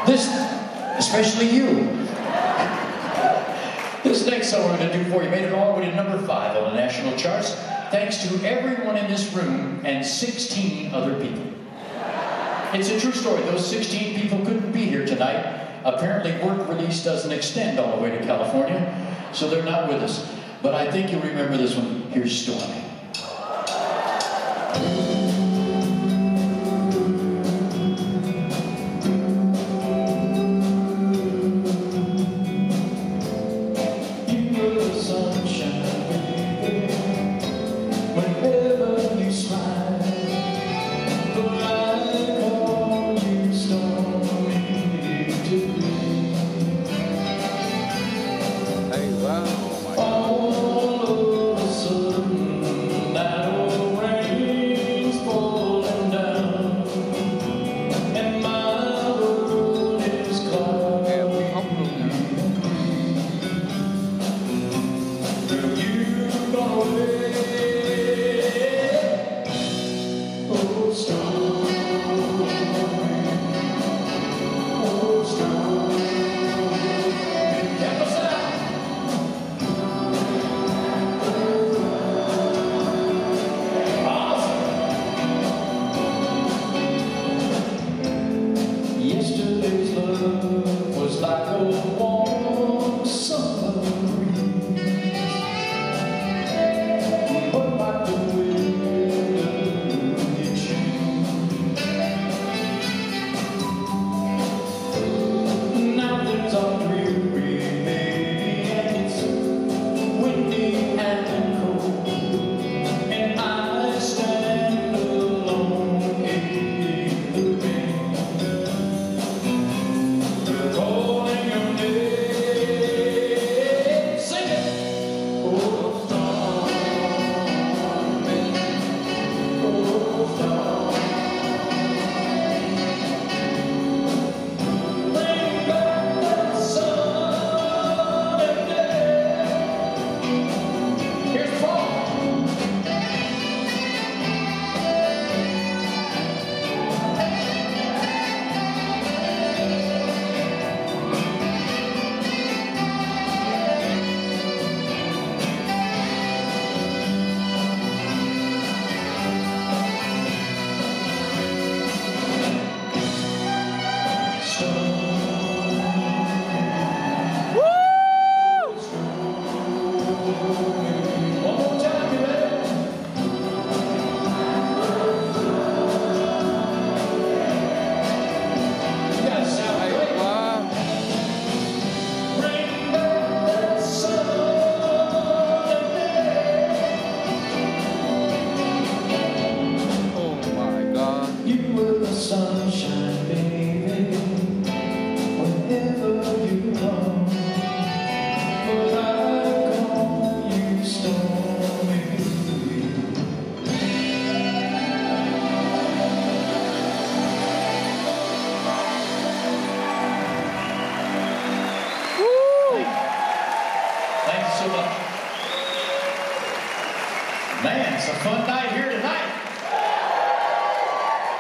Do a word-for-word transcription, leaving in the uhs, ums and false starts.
This, especially you. This next song we're going to do for you made it all the way to number five on the national charts, thanks to everyone in this room and sixteen other people. It's a true story. Those sixteen people couldn't be here tonight. Apparently work release doesn't extend all the way to California, so they're not with us. But I think you'll remember this one. Here's Stormy. Sunshine, baby, whenever you come, but I call you Stormy. Woo! Thank you so much. Man, it's a fun night here.